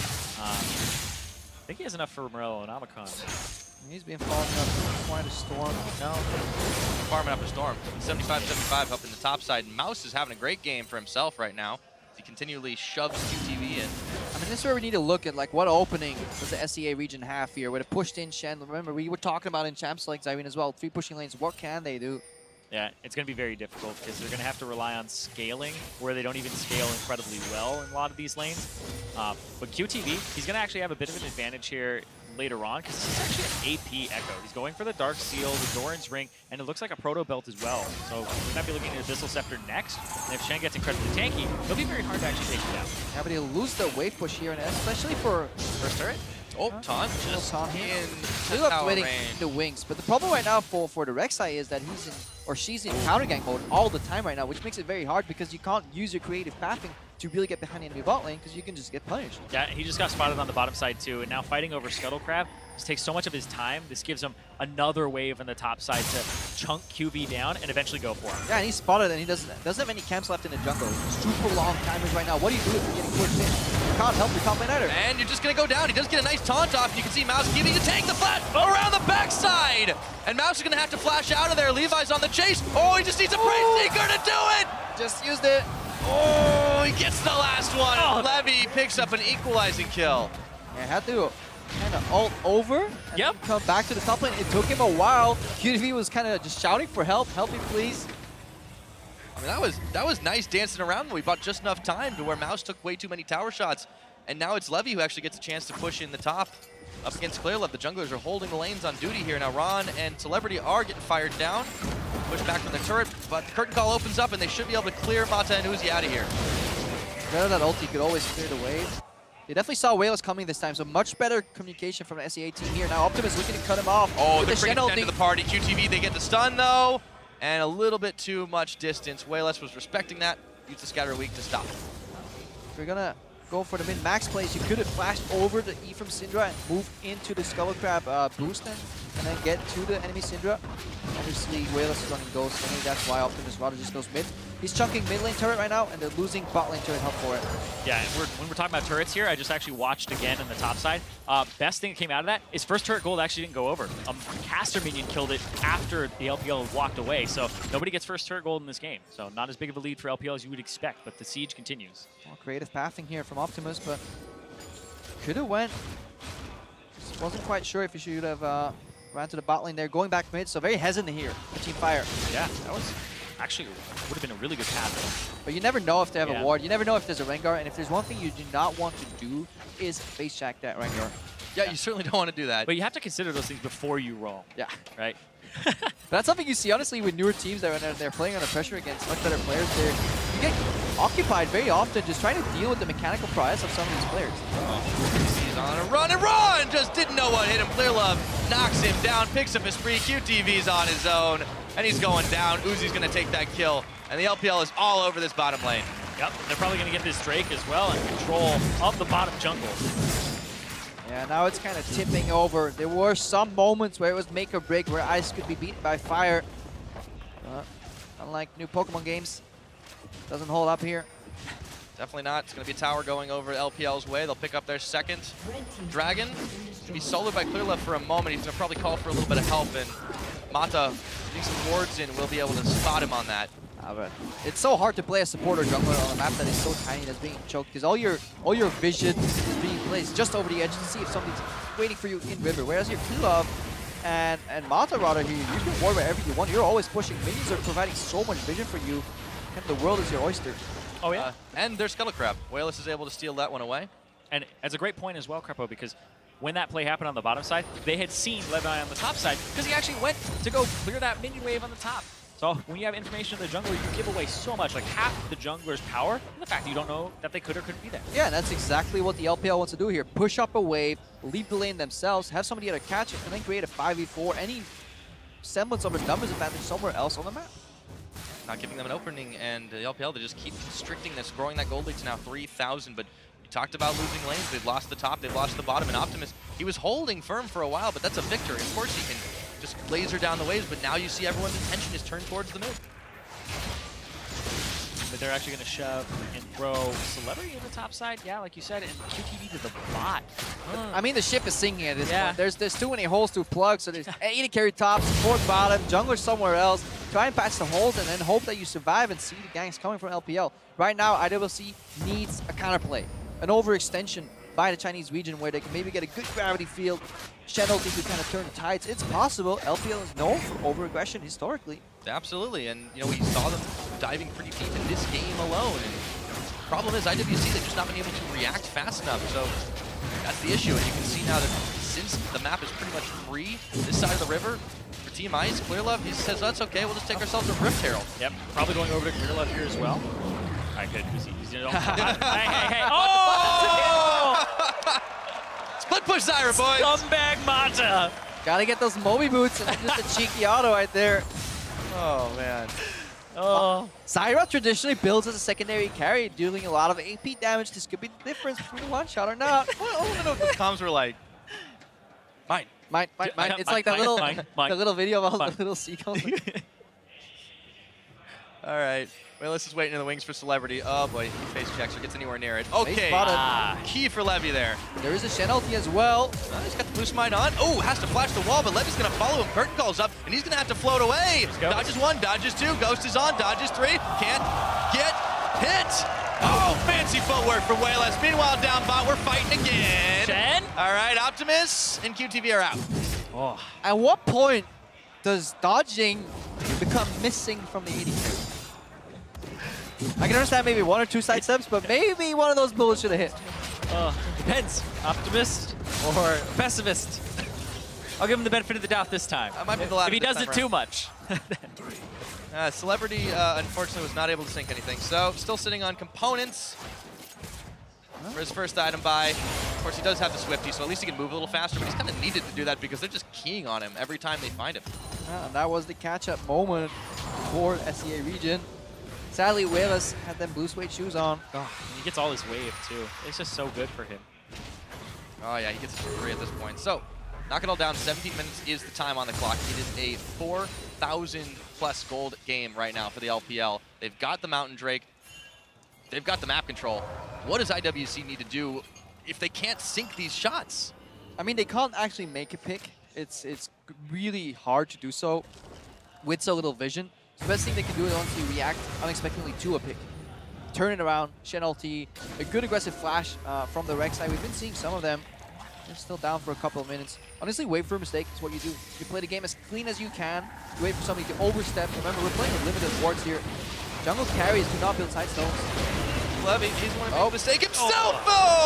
[SPEAKER 3] I think he has enough for Morello and Omicron.
[SPEAKER 2] He's been following up quite a storm.
[SPEAKER 1] No, farming up a storm. 75-75 up in the top side. Mouse is having a great game for himself right now. He continually shoves QTV in.
[SPEAKER 2] I mean, this is where we need to look at, like, what opening does the SEA region have here? With a pushed in Shen. Remember, we were talking about in Champs League, Irene, as well. 3 pushing lanes. What can they do?
[SPEAKER 3] Yeah, it's going to be very difficult because they're going to have to rely on scaling where they don't even scale incredibly well in a lot of these lanes. But QTV, he's going to actually have a bit of an advantage here later on because this is actually an AP Echo. He's going for the Dark Seal, the Doran's Ring, and it looks like a Proto Belt as well. So we might be looking at Abyssal Scepter next. And if Shen gets incredibly tanky, it'll be very hard to actually take him down.
[SPEAKER 2] Yeah, but he'll lose the wave push here, and especially for first turret.
[SPEAKER 1] Oh, taunt just in
[SPEAKER 2] He'll have to waiting
[SPEAKER 1] range.
[SPEAKER 2] the wings. But the problem right now for the Rek'Sai is that he's in, or she's in counter gank mode all the time right now, which makes it very hard because you can't use your creative pathing to really get behind the enemy bot lane because you can just get punished.
[SPEAKER 3] Yeah, he just got spotted on the bottom side too, and now fighting over Scuttle Crab just takes so much of his time. This gives him another wave on the top side to chunk QB down and eventually go for him.
[SPEAKER 2] Yeah, and he's spotted and he doesn't have any camps left in the jungle. Super long timers right now. What do you do if you're getting pushed in? You can't help your top lane either.
[SPEAKER 1] And you're just going to go down. He does get a nice taunt off. You can see Mouse giving to take the flash around the backside. And Mouse is going to have to flash out of there. Levi's on the chase. Oh, he just needs a Praise Seeker to do it.
[SPEAKER 2] Just used it.
[SPEAKER 1] Oh, he gets the last one. Oh. Levy picks up an equalizing kill.
[SPEAKER 2] Yeah, had to kind of ult over and come back to the top lane. It took him a while. QTV was kind of just shouting for help. Help me, please.
[SPEAKER 1] I mean, that was nice dancing around. We bought just enough time to where Mouse took way too many tower shots. And now it's Levy who actually gets a chance to push in the top up against Clearlove. The junglers are holding the lanes on duty here. Now Ron and Celebrity are getting fired down. Push back from the turret, but the curtain call opens up and they should be able to clear Mata and Uzi out of here.
[SPEAKER 2] Better that ulti could always clear the wave. They definitely saw Wayless coming this time, so much better communication from the SEA team here. Now Optimus looking to cut him off.
[SPEAKER 1] Oh, they're bringing Shen to the party. QTV, they get the stun though, and a little bit too much distance. Wayless was respecting that. Used the scatter weak to stop.
[SPEAKER 2] If you're gonna go for the min-max plays, you could have flashed over the E from Syndra and moved into the Scuttle Crab boost and then get to the enemy Syndra. Obviously, Wayless is running Ghost, and that's why Optimus rather just goes mid. He's chunking mid lane turret right now, and they're losing bot lane turret help for it.
[SPEAKER 3] Yeah, and when we're talking about turrets here, I just actually watched again on the top side. Best thing that came out of that is first turret gold actually didn't go over. A caster minion killed it after the LPL walked away, so nobody gets first turret gold in this game. So not as big of a lead for LPL as you would expect, but the siege continues.
[SPEAKER 2] Well, creative pathing here from Optimus, but could have went. Just wasn't quite sure if he should have ran to the bot lane there, going back mid, so very hesitant here for Team Fire.
[SPEAKER 3] Yeah, that was actually would have been a really good path.
[SPEAKER 2] But you never know if they have
[SPEAKER 3] Yeah.
[SPEAKER 2] a ward. You never know if there's a Rengar. And if there's one thing you do not want to do is face check that Rengar.
[SPEAKER 1] Yeah, you certainly don't want to do that.
[SPEAKER 3] But you have to consider those things before you roll.
[SPEAKER 2] Yeah.
[SPEAKER 3] Right?
[SPEAKER 2] But that's something you see, honestly, with newer teams that when they're playing under pressure against much better players. You get occupied very often just trying to deal with the mechanical prowess of some of these players.
[SPEAKER 1] He's on a run and run! Just didn't know what hit him. Clear Love knocks him down, picks up his spree. QTV's on his own, and he's going down. Uzi's going to take that kill, and the LPL is all over this bottom lane.
[SPEAKER 3] Yep, they're probably going to get this Drake as well and control of the bottom jungle.
[SPEAKER 2] Yeah, now it's kind of tipping over. There were some moments where it was make or break, where Ice could be beaten by Fire. Unlike new Pokemon games, doesn't hold up here.
[SPEAKER 1] Definitely not. It's going to be a tower going over LPL's way. They'll pick up their second dragon. He'll be soloed by Clear Love for a moment. He's going to probably call for a little bit of help, and Mata, getting some wards in, will be able to spot him on that.
[SPEAKER 2] But it's so hard to play a supporter jungler on a map that is so tiny that's being choked, because all your vision is being placed just over the edge to see if somebody's waiting for you in river. Whereas your Clear and Mata rather here, you can ward wherever you want. You're always pushing. Minions are providing so much vision for you, and the world is your oyster.
[SPEAKER 3] Oh, yeah.
[SPEAKER 1] And their Scuttle Crab. Whalus is able to steal that one away.
[SPEAKER 3] And it's a great point as well, Crepo, because when that play happened on the bottom side, they had seen Levi on the top side because he actually went to go clear that minion wave on the top. So when you have information in the jungle, you give away so much, like half the jungler's power, and the fact that you don't know that they could or couldn't be there.
[SPEAKER 2] Yeah, and that's exactly what the LPL wants to do here. Push up a wave, leave the lane themselves, have somebody either catch it, and then create a 5v4, any semblance of a numbers advantage somewhere else on the map.
[SPEAKER 1] Not giving them an opening, and the LPL, they just keep constricting this, growing that gold lead to now 3,000. But we talked about losing lanes. They've lost the top, they've lost the bottom, and Optimus, he was holding firm for a while, but that's a victory. Of course he can just laser down the waves, but now you see everyone's attention is turned towards the mid.
[SPEAKER 3] But they're actually going to shove and throw Celebrity in the top side, yeah, like you said, and QTV to the bot.
[SPEAKER 2] I mean, the ship is sinking at this
[SPEAKER 3] Yeah.
[SPEAKER 2] point. There's too many holes to plug, so there's 80 carry top, support bottom, jungler somewhere else. Try and patch the holes and then hope that you survive and see the gangs coming from LPL. Right now, IWC needs a counterplay, an overextension by the Chinese region where they can maybe get a good gravity field. Shenalty could kind of turn the tides. It's possible. LPL is known for over-aggression historically.
[SPEAKER 1] Absolutely, and you know, we saw them diving pretty deep in this game alone. And the problem is IWC, they've just not been able to react fast enough. So that's the issue, and you can see now that since the map is pretty much free this side of the river for Team Ice, Clear Love, he says, that's okay, we'll just take ourselves a Rift Herald.
[SPEAKER 3] Yep, probably going over to Clear Love here as well. I could. Hey. Oh!
[SPEAKER 1] Split push Zyra, boys!
[SPEAKER 3] Scumbag Mata!
[SPEAKER 2] Gotta get those Moby boots and just a cheeky auto right there.
[SPEAKER 1] Oh, man.
[SPEAKER 3] Oh.
[SPEAKER 2] Zyra traditionally builds as a secondary carry, dealing a lot of AP damage. This could be the difference between one shot or not.
[SPEAKER 1] I want to know what those comms were like. Mine.
[SPEAKER 2] Mine. It's like that little, the little video of all the little seagulls.
[SPEAKER 1] All right. Well, let's just wait in the wings for Celebrity. Oh boy, he face checks or gets anywhere near it. Okay. Key for Levy there.
[SPEAKER 2] There is a Shenalty as well.
[SPEAKER 1] He's got the boost mine on. Oh, has to flash the wall, but Levy's going to follow him. Curtain calls up, and he's going to have to float away. Dodges one, dodges two, Ghost is on, dodges three. Can't get hit. Oh, fancy footwork from Whalus. Meanwhile, down bot, we're fighting again.
[SPEAKER 3] Shen?
[SPEAKER 1] All right, Optimus and QTV are out.
[SPEAKER 3] Oh.
[SPEAKER 2] At what point does dodging become missing from the AD? I can understand maybe one or two side steps, but maybe one of those bullets should have hit.
[SPEAKER 3] Depends. Optimist or pessimist. I'll give him the benefit of the doubt this time.
[SPEAKER 1] That might be the latter
[SPEAKER 3] if he
[SPEAKER 1] this
[SPEAKER 3] does
[SPEAKER 1] time
[SPEAKER 3] it too much.
[SPEAKER 1] Celebrity, unfortunately, was not able to sync anything. So, still sitting on components for his first item buy. Of course, he does have the Swifty, so at least he can move a little faster, but he's kind of needed to do that because they're just keying on him every time they find him.
[SPEAKER 2] And that was the catch-up moment for SEA region. Sadly, Whalus had them blue suede shoes on.
[SPEAKER 3] And he gets all his wave, too. It's just so good for him.
[SPEAKER 1] Oh, yeah, he gets a 3 at this point. So, knock it all down. 17 minutes is the time on the clock. It is a 4,000-plus gold game right now for the LPL. They've got the Mountain Drake. They've got the map control. What does IWC need to do if they can't sink these shots?
[SPEAKER 2] I mean, they can't actually make a pick. It's really hard to do so with so little vision. The best thing they can do is once you react unexpectedly to a pick. Turn it around, Shenalty, a good aggressive flash from the Rex side. We've been seeing some of them. They're still down for a couple of minutes. Honestly, wait for a mistake is what you do. You play the game as clean as you can. You wait for somebody to overstep. Remember, we're playing with limited wards here. Jungle carries do not build side stones.
[SPEAKER 1] Levy, he's going to make a mistake himself.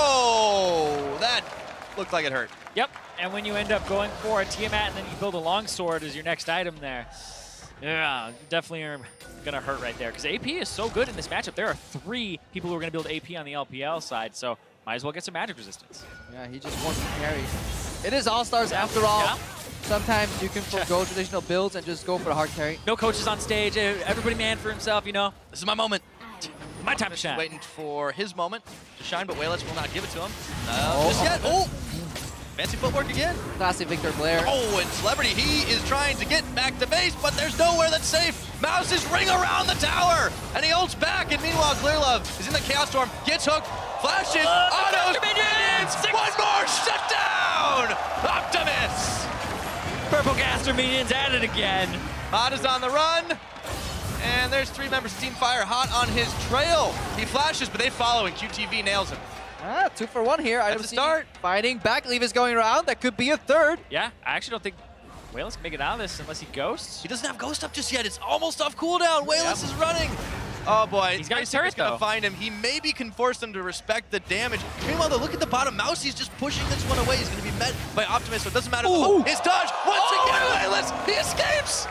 [SPEAKER 1] Oh, that looked like it hurt.
[SPEAKER 3] Yep, and when you end up going for a Tiamat and then you build a longsword as your next item there, yeah, definitely are going to hurt right there. Because AP is so good in this matchup. There are 3 people who are going to build AP on the LPL side, so might as well get some magic resistance.
[SPEAKER 2] Yeah, he just wants to carry. It is All-Stars after all.
[SPEAKER 3] Yeah.
[SPEAKER 2] Sometimes you can forgo traditional builds and just go for the hard carry.
[SPEAKER 3] No coaches on stage. Everybody man for himself, you know.
[SPEAKER 1] This is my moment.
[SPEAKER 3] My time to shine.
[SPEAKER 1] Waiting for his moment to shine, but Wayless will not give it to him. Just yet. Oh! Fancy footwork again.
[SPEAKER 2] Classic Victor Blair.
[SPEAKER 1] Oh, and Celebrity, he is trying to get back to base, but there's nowhere that's safe. Mouse is ring around the tower, and he ults back, and meanwhile, Clearlove is in the Chaos Storm, gets hooked, flashes, autos, minions, one more shutdown! Optimus!
[SPEAKER 3] Purple Gaster minions at it again.
[SPEAKER 1] Hot is on the run, and there's 3 members of Team Fire hot on his trail. He flashes, but they follow, and QTV nails him.
[SPEAKER 2] 2 for 1 here.
[SPEAKER 1] That's a start.
[SPEAKER 2] Fighting. Back leave is going around. That could be a third.
[SPEAKER 3] Yeah, I actually don't think Wayless can make it out of this unless he ghosts.
[SPEAKER 1] He doesn't have Ghost up just yet. It's almost off cooldown. Wayless is running. Oh boy,
[SPEAKER 3] he's got his turret though.
[SPEAKER 1] Gonna find him. He maybe can force them to respect the damage. Meanwhile, though, look at the bottom. Mouse, he's just pushing this one away. He's gonna be met by Optimus, so it doesn't matter.
[SPEAKER 3] Ooh.
[SPEAKER 1] His dodge once again. Wayless, he escapes.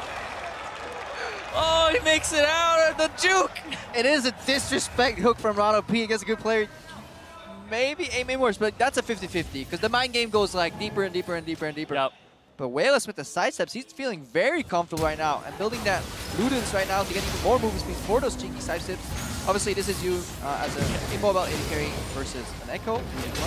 [SPEAKER 3] Oh, he makes it out of the juke.
[SPEAKER 2] It is a disrespect hook from Rano P against a good player. Maybe aiming worse, but that's a 50-50 because the mind game goes like deeper and deeper and deeper and deeper.
[SPEAKER 3] Yep.
[SPEAKER 2] But Wayless with the side steps, he's feeling very comfortable right now and building that Ludens right now to get even more movement speed for those cheeky side steps. Obviously, this is you as an immobile AD carry versus an Echo.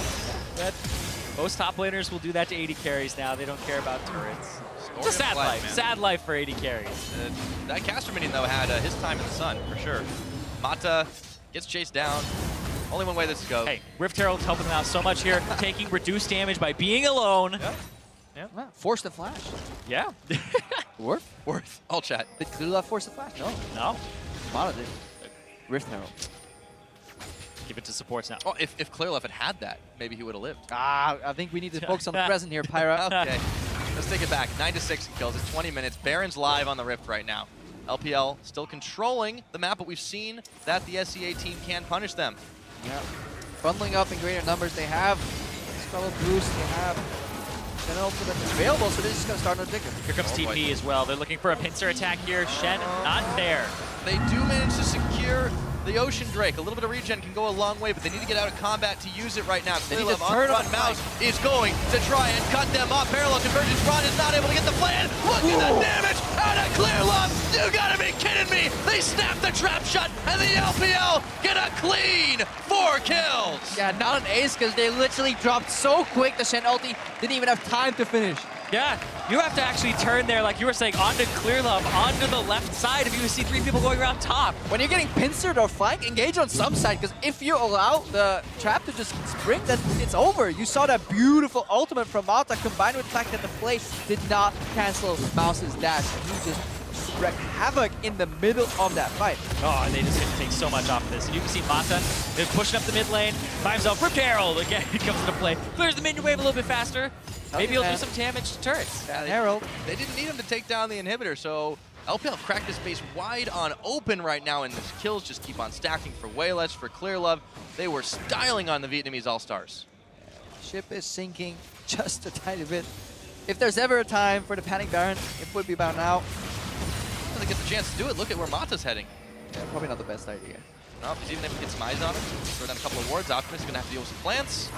[SPEAKER 3] Most top laners will do that to AD carries now. They don't care about turrets. It's a sad life.
[SPEAKER 1] Man.
[SPEAKER 3] Sad life for AD carries.
[SPEAKER 1] That caster minion, though, had his time in the sun, for sure. Mata gets chased down. Only one way this goes.
[SPEAKER 3] Hey, Rift Herald's helping them out so much here, taking reduced damage by being alone.
[SPEAKER 1] Yeah.
[SPEAKER 2] Force the flash.
[SPEAKER 3] Yeah.
[SPEAKER 1] Worth. All chat.
[SPEAKER 2] Did Clearlove force the flash? No.
[SPEAKER 3] No.
[SPEAKER 2] Mana did. Rift Herald.
[SPEAKER 3] Give it to supports now.
[SPEAKER 1] Oh, if Clearlove had that, maybe he would have lived.
[SPEAKER 2] I think we need to focus on the present here, Pyra.
[SPEAKER 1] Okay. Let's take it back. 9-6 kills. It's 20 minutes. Baron's live on the Rift right now. LPL still controlling the map, but we've seen that the SEA team can punish them.
[SPEAKER 2] Yeah. Bundling up in greater numbers. They have Spell Boost. They have Shen Ultimate available, so they're just going to start an objective.
[SPEAKER 3] Here comes TP as well. They're looking for a pincer attack here. Shen, not there.
[SPEAKER 1] They do manage to secure the Ocean Drake. A little bit of regen can go a long way, but they need to get out of combat to use it right now. Clearlove on the front. Mouse is going to try and cut them off. Parallel convergence. Ron is not able to get the plan. Look at the damage out of Clearlove. You gotta be kidding me. They snap the trap shut, and the LPL get a clean 4 kills.
[SPEAKER 2] Yeah, not an ace because they literally dropped so quick. The Shen ulti didn't even have time to finish.
[SPEAKER 3] Yeah, you have to actually turn there, like you were saying, onto Clearlove, onto the left side if you see 3 people going around top.
[SPEAKER 2] When you're getting pincered or flank, engage on some side, because if you allow the trap to just spring, then it's over. You saw that beautiful ultimate from Mata combined with the fact that the play did not cancel Mouse's dash. He just wreaked havoc in the middle of that fight.
[SPEAKER 3] Oh, and they just get to take so much off of this. And you can see Mata, they're pushing up the mid lane, by himself, Rift Herald again, he comes into play. Clears the minion wave a little bit faster. Maybe he'll do some damage to turrets.
[SPEAKER 1] Yeah,
[SPEAKER 2] Herald.
[SPEAKER 1] They didn't need him to take down the inhibitor, so LPL cracked this base wide on open right now, and the kills just keep on stacking for Wayless, for Clearlove. They were styling on the Vietnamese All-Stars.
[SPEAKER 2] Ship is sinking just a tiny bit. If there's ever a time for the Panic Baron, it would be about now.
[SPEAKER 1] They get the chance to do it. Look at where Mata's heading.
[SPEAKER 2] Yeah, probably not the best idea.
[SPEAKER 1] No, he's even able to get some eyes on him. Throw down a couple of wards. Optimus is going to have to deal with some plants.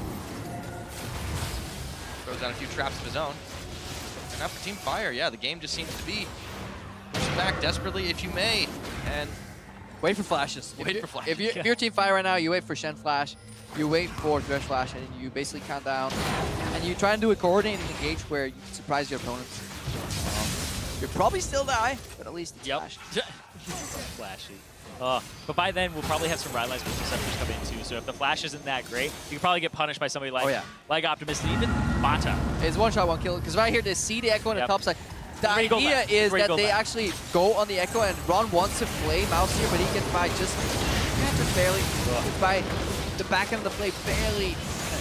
[SPEAKER 1] Throws down a few traps of his own. And now for Team Fire, yeah, the game just seems to be pushing back desperately, if you may. And
[SPEAKER 2] wait for flashes.
[SPEAKER 1] Wait for flashes.
[SPEAKER 2] If you're Team Fire right now, you wait for Shen Flash, you wait for Thresh Flash, and you basically count down. And you try and do a coordinated engage where you surprise your opponents. You'll probably still die, but at least it's flash.
[SPEAKER 3] Flashy. But by then, we'll probably have some Ride Lines with Receptors come in too, so if the flash isn't that great, you can probably get punished by somebody like, like Optimus, and even Mata.
[SPEAKER 2] It's one shot, one kill, because right here they see the Echo on the top side. The idea is that they actually go on the Echo, and Ron wants to play Mouse here, but he gets by just barely. By the back end of the play, barely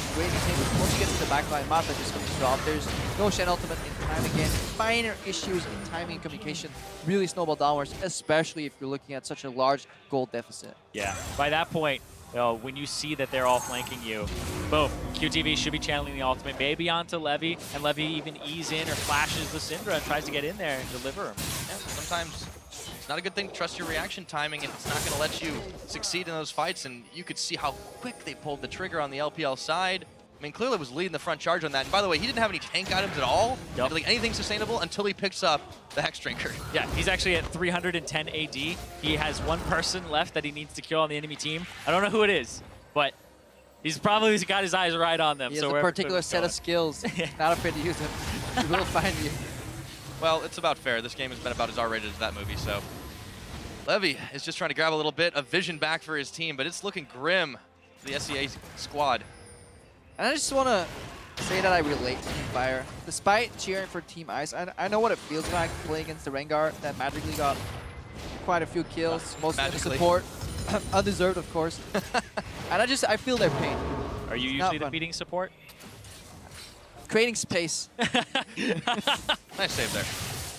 [SPEAKER 2] great thing. Once you get to the backline, Mata just comes to drop. There's no Shen ultimate in time again. Minor issues in timing and communication really snowball downwards, especially if you're looking at such a large gold deficit.
[SPEAKER 3] Yeah, by that point, when you see that they're all flanking you, boom, QTV should be channeling the ultimate, maybe onto Levy, and Levy even ease in or flashes the Syndra and tries to get in there and deliver him.
[SPEAKER 1] Yeah, sometimes it's not a good thing to trust your reaction timing, and it's not going to let you succeed in those fights, and you could see how quick they pulled the trigger on the LPL side. I mean, clearly was leading the front charge on that. And by the way, he didn't have any tank items at all, like anything sustainable, until he picks up the Hex Drinker. Yeah,
[SPEAKER 3] he's actually at 310 AD. He has one person left that he needs to kill on the enemy team. I don't know who it is, but he's probably got his eyes right on them.
[SPEAKER 2] He has a particular set of skills. Not afraid to use them. He will find you.
[SPEAKER 1] Well, it's about fair. This game has been about as R-rated as that movie, so. Levy is just trying to grab a little bit of vision back for his team, but it's looking grim for the SEA squad.
[SPEAKER 2] And I just want to say that I relate to Team Fire. Despite cheering for Team Ice, I know what it feels like playing against the Rengar that magically got quite a few kills, mostly in the support. Undeserved, of course. And I feel their pain.
[SPEAKER 3] Are you usually defeating support?
[SPEAKER 2] Creating space.
[SPEAKER 1] Nice save there.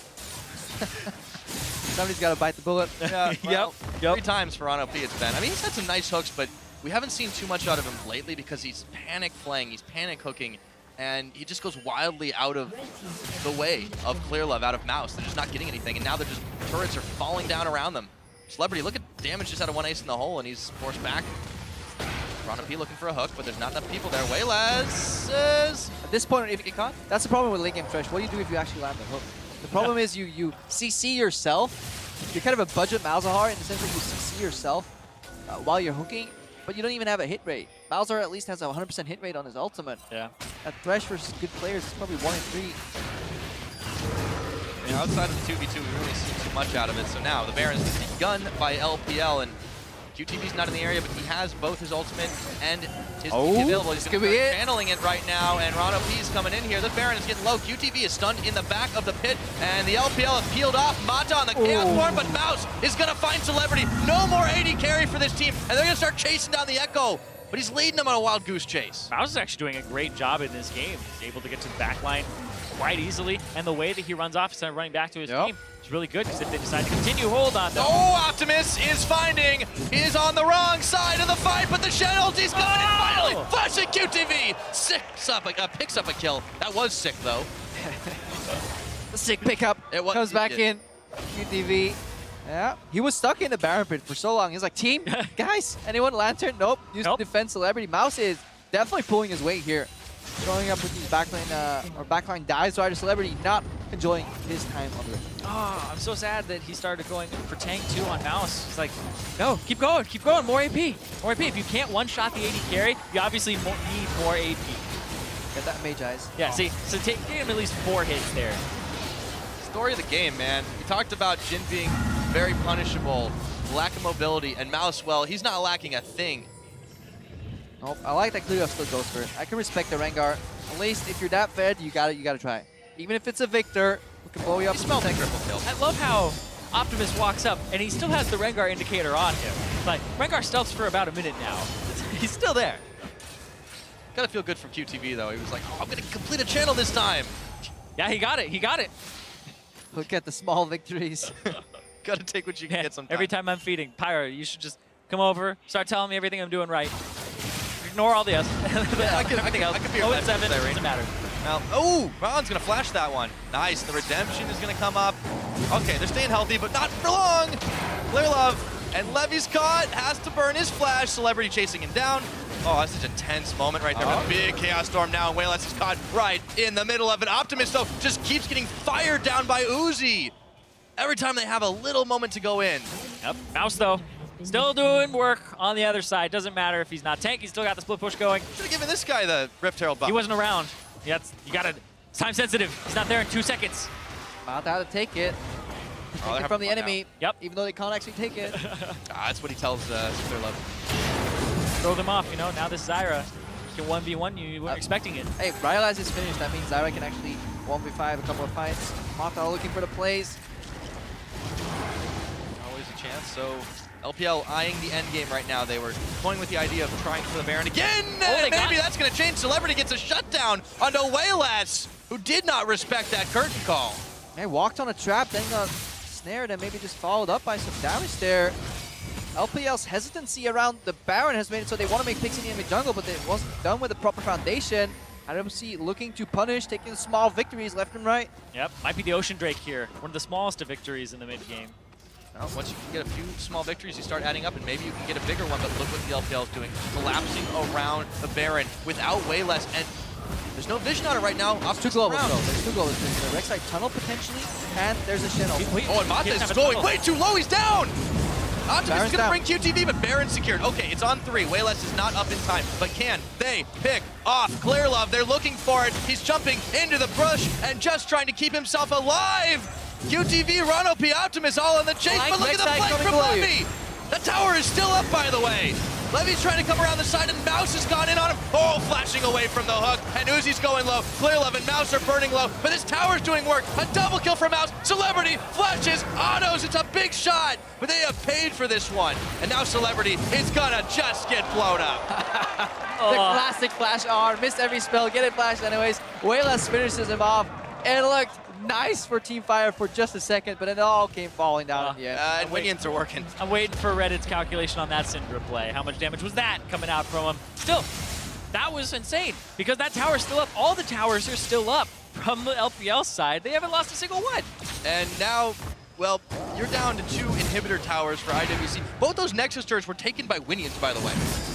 [SPEAKER 2] Somebody's got to bite the bullet.
[SPEAKER 1] Yeah, well,
[SPEAKER 3] yep.
[SPEAKER 1] 3 times for OP it's been. I mean, he's had some nice hooks, but we haven't seen too much out of him lately because he's panic playing, he's panic hooking, and he just goes wildly out of the way of Clearlove, out of Mouse. They're just not getting anything, and now they're just, turrets are falling down around them. Celebrity, look at damage just out of 1 ace in the hole, and he's forced back. P looking for a hook, but there's not enough people there. Waylaz is...
[SPEAKER 2] At this point, if you get caught, that's the problem with late game Thresh. What do you do if you actually land the hook? The problem is you CC yourself. You're kind of a budget Malzahar in the sense that you CC yourself while you're hooking, but you don't even have a hit rate. Malzahar at least has a 100% hit rate on his ultimate.
[SPEAKER 3] Yeah.
[SPEAKER 2] At Thresh versus good players, it's probably 1 in 3.
[SPEAKER 1] You know, outside of the 2v2, we really see too much out of it. So now the Baron's begun by LPL, and QTV's not in the area, but he has both his ultimate and his available. He's going to be channeling it right now, and Ron OP's coming in here. The Baron is getting low. QTV is stunned in the back of the pit, and the LPL have peeled off Mata on the Chaos Form, but Mouse is going to find Celebrity. No more AD carry for this team, and they're going to start chasing down the Echo, but he's leading them on a wild goose chase.
[SPEAKER 3] Mouse is actually doing a great job in this game. He's able to get to the back line quite easily, and the way that he runs off instead of running back to his team is really good, because if they decide to continue, hold on.
[SPEAKER 1] Oh, Optimus is is on the wrong side of the fight, but the Shen ulti's coming in finally. Flashing QTV, picks up a kill. That was sick though.
[SPEAKER 2] The sick pickup. Comes back in. QTV. Yeah, he was stuck in the Baron pit for so long. He's like, team, guys, anyone Lantern? Nope. Use to defend Celebrity. Mouse is definitely pulling his weight here. Showing up with these backline dives, so Celebrity not enjoying his time on the ring.
[SPEAKER 3] Oh, I'm so sad that he started going for tank 2 on Mouse. He's like, no, keep going, more AP. More AP. If you can't one-shot the AD carry, you obviously need more AP.
[SPEAKER 2] Get that Mage Eyes.
[SPEAKER 3] Yeah, see, so take him at least 4 hits there.
[SPEAKER 1] Story of the game, man. We talked about Jhin being very punishable, lack of mobility, and Mouse, well, he's not lacking a thing.
[SPEAKER 2] Nope, I like that Cleo still goes for it. I can respect the Rengar. At least if you're that fed, you gotta try. Even if it's a Victor, who can blow you up.
[SPEAKER 1] Smell that triple kill.
[SPEAKER 3] I love how Optimus walks up and he still has the Rengar indicator on him. Like, Rengar stealths for about a minute now. He's still there.
[SPEAKER 1] Gotta feel good from QTV though. He was like, oh, I'm gonna complete a channel this time.
[SPEAKER 3] Yeah, he got it.
[SPEAKER 2] Look at the small victories.
[SPEAKER 1] Gotta take what you can get sometimes.
[SPEAKER 3] Every time I'm feeding, Pyro, you should just come over, start telling me everything I'm doing right. Ignore all the else. Everything else. 0-7, doesn't matter.
[SPEAKER 1] Now, oh, Ron's gonna flash that one. Nice, the redemption is gonna come up. Okay, they're staying healthy, but not for long. Clearlove, and Levy's caught, has to burn his flash. Celebrity chasing him down. Oh, that's such a tense moment right there. A big Chaos Storm now, and Waylaz is caught right in the middle of it. Optimus, though, just keeps getting fired down by Uzi. Every time they have a little moment to go in.
[SPEAKER 3] Yep, Mouse, though, still doing work on the other side. Doesn't matter if he's not tank, he's still got the split push going.
[SPEAKER 1] Should have given this guy the Rift Herald buff.
[SPEAKER 3] He wasn't around. Yeah, you gotta, it's time sensitive. He's not there in 2 seconds.
[SPEAKER 2] About to take it. Take it from the enemy.
[SPEAKER 3] Yep.
[SPEAKER 2] Even though they can't actually take it.
[SPEAKER 1] That's what he tells Clearlove.
[SPEAKER 3] Throw them off, you know, now this Zyra can 1v1, you weren't expecting it.
[SPEAKER 2] Hey, Riot is finished. That means Zyra can actually 1v5 a couple of fights. Mata looking for the plays.
[SPEAKER 1] Always a chance, so LPL eyeing the end game right now. They were toying with the idea of trying for the Baron again.
[SPEAKER 3] Oh,
[SPEAKER 1] Maybe that's going to change. Celebrity gets a shutdown onto Wayless, who did not respect that curtain call.
[SPEAKER 2] They walked on a trap, then got snared, and maybe just followed up by some damage there. LPL's hesitancy around the Baron has made it so they want to make Pixie in the jungle, but it wasn't done with the proper foundation. IWC looking to punish, taking small victories left and right.
[SPEAKER 3] Yep, might be the Ocean Drake here. One of the smallest of victories in the mid-game.
[SPEAKER 1] Well, once you can get a few small victories, you start adding up, and maybe you can get a bigger one, but look what the LPL is doing. Collapsing around the Baron without Wayless, and there's no vision on it right now.
[SPEAKER 2] There's two globals, though. There's two globals. There's a Rek'Sai tunnel, potentially, and there's a Shen also.
[SPEAKER 1] Oh, and Mata is going way too low. He's down! Optimus is going to
[SPEAKER 2] down.
[SPEAKER 1] bring QTV, but Baron's secured. Okay, it's on 3. Wayless is not up in time, but can they pick off Clearlove? They're looking for it. He's jumping into the brush and just trying to keep himself alive. QTV, Rano P, Optimus all in the chase, but look at the flank from Levy. The tower is still up, by the way. Levy's trying to come around the side, and Mouse has gone in on him. Oh, flashing away from the hook, and Uzi's going low. Clearlove and Mouse are burning low, but this tower's doing work. A double kill for Mouse. Celebrity flashes, autos. It's a big shot, but they have paid for this one. And now Celebrity is gonna just get blown up.
[SPEAKER 2] The classic flash R, missed every spell, get it flashed anyways. Wayless finishes him off. It looked nice for Team Fire for just a second, but it all came falling down in the end.
[SPEAKER 1] And minions are working.
[SPEAKER 3] I'm waiting for Reddit's calculation on that Syndra play. How much damage was that coming out from him? Still, that was insane because that tower's still up. All the towers are still up from the LPL side. They haven't lost a single one.
[SPEAKER 1] And now, well, you're down to 2 inhibitor towers for IWC. Both those Nexus turrets were taken by Winions, by the way.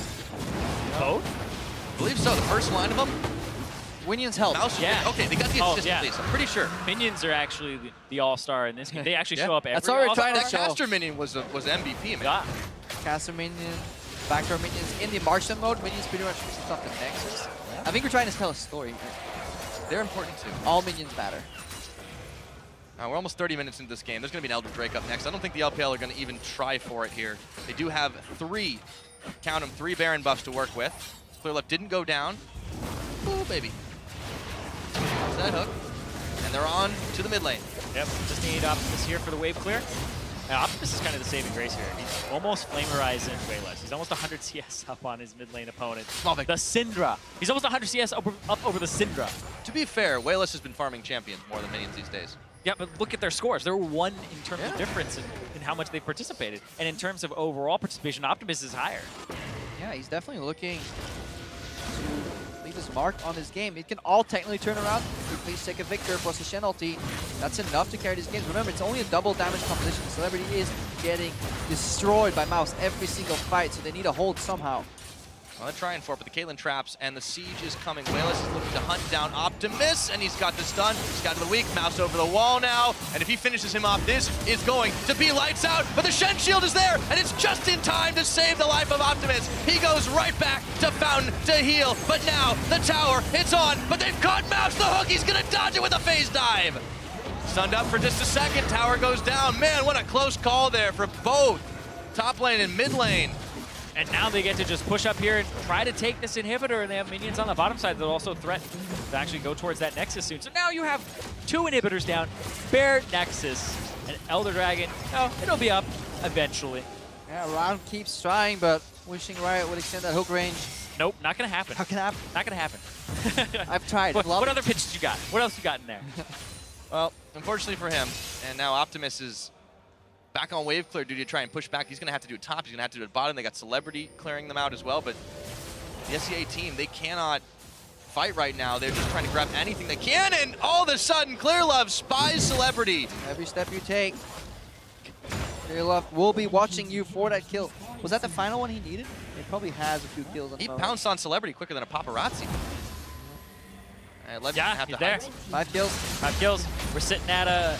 [SPEAKER 3] Oh?
[SPEAKER 1] I believe so. The first line of them.
[SPEAKER 2] Winions help.
[SPEAKER 1] Mouse,
[SPEAKER 3] Yeah.
[SPEAKER 1] Okay, they got the assist at least. I'm pretty sure.
[SPEAKER 3] Minions are actually the all-star in this game. They actually show up every
[SPEAKER 2] That's all we're trying to
[SPEAKER 1] That
[SPEAKER 2] show.
[SPEAKER 1] caster minion was MVP, man.
[SPEAKER 3] Yeah.
[SPEAKER 2] Caster minion, backdoor minions. In the Martian mode, minions pretty much fixes off the Nexus. I think we're trying to tell a story here.
[SPEAKER 1] They're important too.
[SPEAKER 2] All minions matter.
[SPEAKER 1] We're almost 30 minutes into this game. There's going to be an Elder Drake up next. I don't think the LPL are going to even try for it here. They do have 3, count them, 3 Baron buffs to work with. Clearlove didn't go down. Ooh, baby. There's that hook. And they're on to the mid lane.
[SPEAKER 3] Yep, just need Optimus here for the wave clear. Now, Optimus is kind of the saving grace here. He's almost Flamerizing Wayless. He's almost 100 CS up on his mid lane opponent.
[SPEAKER 1] Small victory.
[SPEAKER 3] The Syndra. He's almost 100 CS up over the Syndra.
[SPEAKER 1] To be fair, Wayless has been farming champions more than minions these days.
[SPEAKER 3] Yeah, but look at their scores. They're 1 in terms of difference in how much they've participated. And in terms of overall participation, Optimus is higher.
[SPEAKER 2] Yeah, he's definitely looking to leave his mark on his game. It can all technically turn around. Please take a Victor plus a Shen ulti. That's enough to carry these games. Remember, it's only a double damage composition. The Celebrity is getting destroyed by Mouse every single fight, so they need a hold somehow.
[SPEAKER 1] Well, they're trying for it, but the Caitlyn traps and the siege is coming. Wayless is looking to hunt down Optimus, and he's got the stun. He's got to the weak. Mouse over the wall now, and if he finishes him off, this is going to be lights out. But the Shen shield is there, and it's just in time to save the life of Optimus. He goes right back to Fountain to heal, but now the tower, it's on, but they've caught Mouse. The hook, he's going to dodge it with a phase dive. Stunned up for just a second. Tower goes down. Man, what a close call there for both top lane and mid lane.
[SPEAKER 3] And now they get to just push up here and try to take this inhibitor, and they have minions on the bottom side that also threaten to actually go towards that Nexus soon. So now you have 2 inhibitors down, Bear Nexus, and Elder Dragon. Oh, it'll be up eventually.
[SPEAKER 2] Yeah, Round keeps trying, but wishing Riot would extend that hook range.
[SPEAKER 3] Nope, not gonna happen.
[SPEAKER 2] How can that happen?
[SPEAKER 3] Not gonna happen.
[SPEAKER 2] I've tried.
[SPEAKER 3] What other pitches you got? What else you got in there?
[SPEAKER 1] Well, unfortunately for him, and now Optimus is back on wave clear duty to try and push back. He's going to have to do it top. He's going to have to do it bottom. They got Celebrity clearing them out as well, but the SEA team, they cannot fight right now. They're just trying to grab anything they can, and all of a sudden, Clearlove spies Celebrity.
[SPEAKER 2] Every step you take, Clearlove will be watching you for that kill. Was that the final one he needed? He probably has a few kills on the
[SPEAKER 1] He
[SPEAKER 2] moment.
[SPEAKER 1] pounced on Celebrity quicker than a paparazzi. Levy's
[SPEAKER 3] Yeah,
[SPEAKER 1] gonna have
[SPEAKER 3] he's
[SPEAKER 1] to
[SPEAKER 3] there.
[SPEAKER 1] hide.
[SPEAKER 2] 5 kills.
[SPEAKER 3] 5 kills. We're sitting at a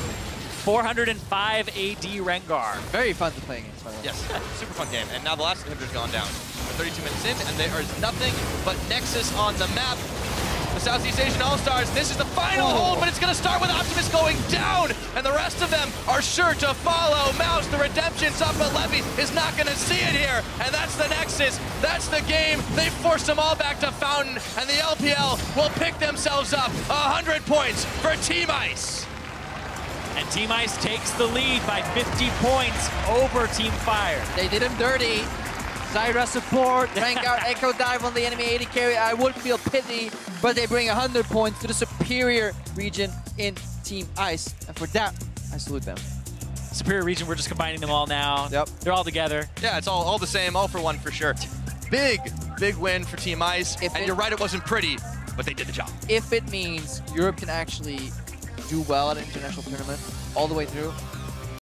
[SPEAKER 3] 405 AD Rengar.
[SPEAKER 2] Very fun to play against, by the way.
[SPEAKER 1] Yes, super fun game. And now the last inhibitor's gone down. We're 32 minutes in, and there is nothing but Nexus on the map. The Southeast Asian All-Stars, this is the final hold, but it's going to start with Optimus going down, and the rest of them are sure to follow. Mouse, the redemption's up, but Levy is not going to see it here, and that's the Nexus. That's the game. They forced them all back to Fountain, and the LPL will pick themselves up 100 points for Team Ice.
[SPEAKER 3] And Team Ice takes the lead by 50 points over Team Fire.
[SPEAKER 2] They did him dirty. Zyra support, Rengar Echo Dive on the enemy AD carry. I would feel pity, but they bring 100 points to the superior region in Team Ice. And for that, I salute them.
[SPEAKER 3] Superior region, we're just combining them all now.
[SPEAKER 2] Yep.
[SPEAKER 3] They're all together.
[SPEAKER 1] Yeah, it's all the same, all for one for sure. Big win for Team Ice. And you're right, it wasn't pretty, but they did the job.
[SPEAKER 2] If it means Europe can actually do well at an international tournament all the way through,